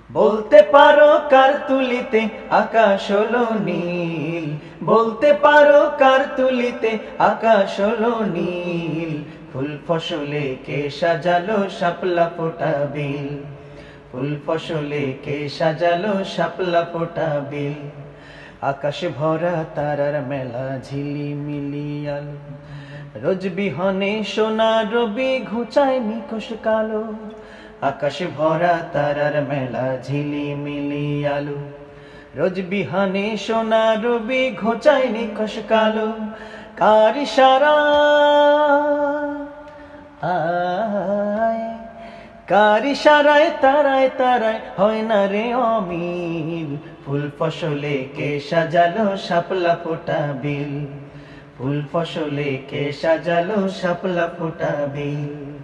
বলতে পারো কার তুলিতে আকাশ হলো নীল, বলতে পারো কার তুলিতে আকাশ হলো নীল। ফুল ফসলে কে সাজালো শাপলা ফোটা বিল, ফুল ফসলে কে সাজালো শাপলা ফোটা বিল। আকাশ ভরা তারার মেলা ঝিলিমিলি আলো, রোজ বিহনে সোনা রবি ঘুচায় নিকশ কালো। আকাশ ভরা তারার মেলা ঝিলিমিলি আলো, রোজ বিহানে সোনা রবি ঘোচায় নিকশ কালো। কার ইশারায় কার ইশারায় তারায় তারায় হয় না রে অমিল। ফুল ফসলে কে সাজালো শাপলা ফোটা বিল, ফুল ফসলে কে সাজালো শাপলা ফোটা বিল।